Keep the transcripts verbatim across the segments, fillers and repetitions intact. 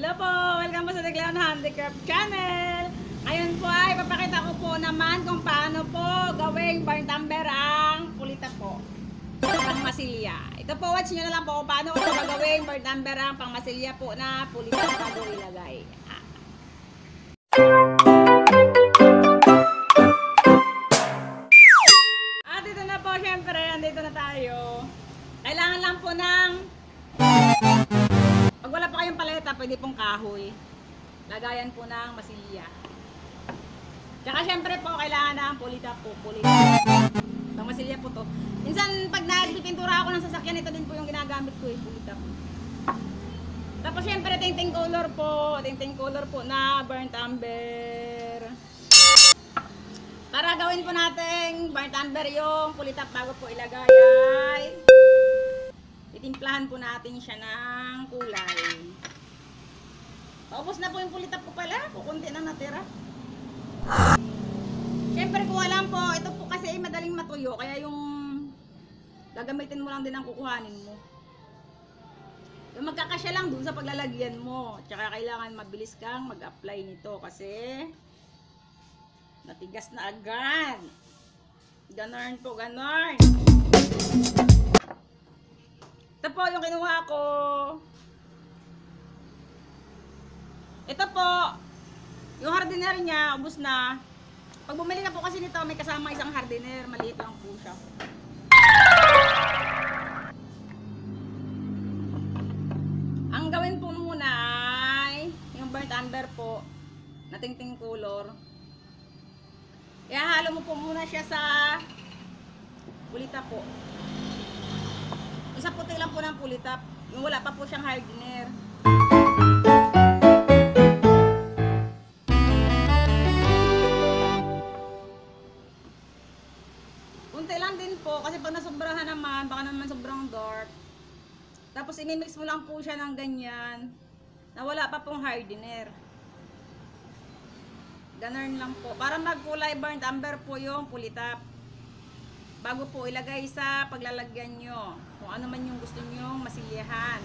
Hello po! Welcome po sa Declan Handicraft Channel! Ngayon po ay papakita ko po naman kung paano po gawing burnt umber ang pulita po. Pang masilya. Ito po, watch nyo na lang po kung paano ko gagawing burnt umber ang pang masilya po na pulita bago ilagay. Ah. At ito na po, syempre, andito na tayo. Kailangan lang po ng pag wala pa kayong paleta, pwede pong kahoy. Lagayan po ng masilya. Tsaka syempre po, kailangan ng pulita po. Pulita. Pang masilya po to. Minsan, pag nagpipintura ako ng sasakyan, ito din po yung ginagamit ko eh. Pulita po. Tapos syempre, ting-ting color po. Ting-ting color po na burnt umber. Para gawin po natin burnt umber yung pulita bago po ilagay ay titimplahan po natin siya ng kulay. Paubos na po yung pulita po pala. Kukunti na natira. Siyempre kung alam po, ito po kasi ay madaling matuyo. Kaya yung gagamitin mo lang din ang kukuhanin mo. Yung magkakasya lang dun sa paglalagyan mo. Tsaka kailangan mabilis kang mag-apply nito kasi natigas na agad. Ganon po, ganon. Ito po yung kinuha ko. Ito po, yung hardener niya, ubos na. Pag bumili ka po kasi nito, may kasama isang hardener. Maliit lang po siya. Ang gawin po muna ay yung burnt umber po, na ting-ting color. Ihahalo mo po muna siya sa pulita po. Isa puti lang po ng pulita. Yung wala pa po siyang hardener. Kunti lang din po. Kasi pag nasobrahan naman, baka naman sobrang dark. Tapos imimix mo lang po siya ng ganyan. Na wala pa pong hardener. Ganun lang po. Para magkulay burnt umber po yung pulita. Bago po ilagay sa paglalagyan nyo. Kung ano man yung gusto nyo masilyahan.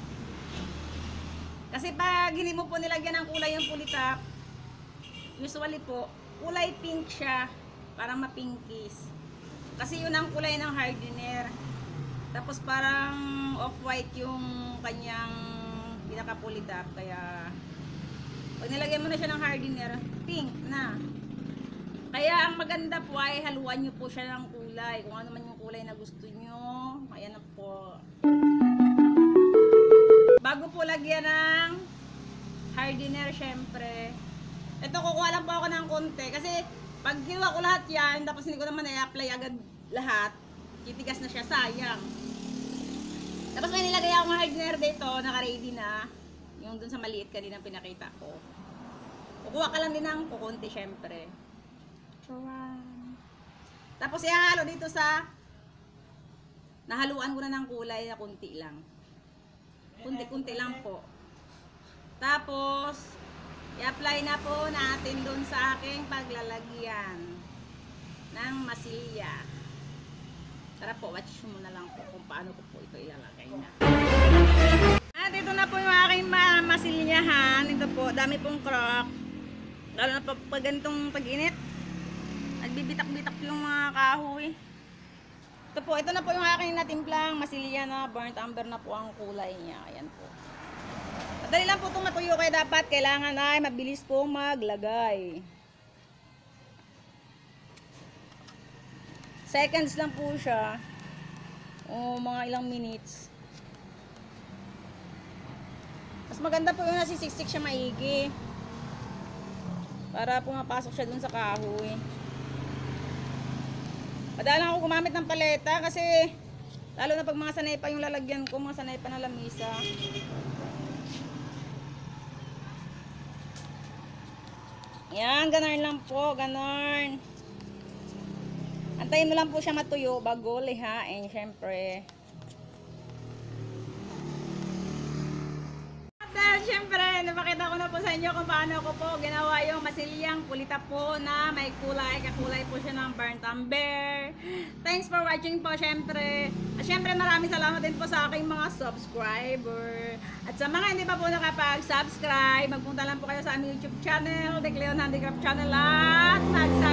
Kasi pag hindi mo po nilagyan ng kulay yung pulita, usually po, kulay pink siya. Parang mapinkies. Kasi yun ang kulay ng hardener. Tapos parang off-white yung kanyang pinakapulita. Kaya pag nilagyan mo na siya ng hardener, pink na. Kaya ang maganda po ay haluan nyo po siya ng kulay. Kung ano man yung kulay na gusto nyo. Ayan na po. Bago po lagyan ng hardener, syempre. Ito, kukuha lang po ako ng konti. Kasi pag ginawa ko lahat yan, tapos hindi ko naman i-apply agad lahat, titigas na siya, sayang. Tapos may nilagay akong hardener dito, naka-ready na. Yung dun sa maliit kanina pinakita ko. Kukuha ka lang din ng kukunti, syempre. Tapos ihahalo dito sa nahaluan ko na ng kulay na kunti lang. Kunti-kunti lang po. Tapos i-apply na po natin doon sa aking paglalagyan ng masilya. Tara po, watch mo na lang po kung paano ko po ito ilalagay na. At ito na po yung aking masilyahan. Ito po, dami pong crack. Lalo na po pag ganitong pag-init. Nagbibitak-bitak yung mga kahoy. Ito po, ito na po yung aking natimplang masilya na burnt umber na po ang kulay niya. Ayan po. Madali lang po itong matuyo, kaya dapat kailangan ay mabilis po maglagay. Seconds lang po siya. O mga ilang minutes. Mas maganda po yung nasisiksik siya maigi. Para pumapasok siya dun sa kahoy. Madalang ako gumamit ng paleta kasi lalo na pag mga sanay pa yung lalagyan ko, mga sanay pa na lamisa. Yan, ganon lang po, ganon. Antayin mo lang po siya matuyo bago lihain, syempre. At dahil syempre syempre, napakita ko na po sa inyo kung paano ko po ginawa yung masilyang kulita po na may kulay. Kakulay po siya ng burnt umber. Thanks for watching po, syempre. At syempre, maraming salamat din po sa aking mga subscriber. At sa mga hindi pa po nakapag-subscribe, magpunta lang po kayo sa aming YouTube channel, The Cleon Handicraft Channel, at mag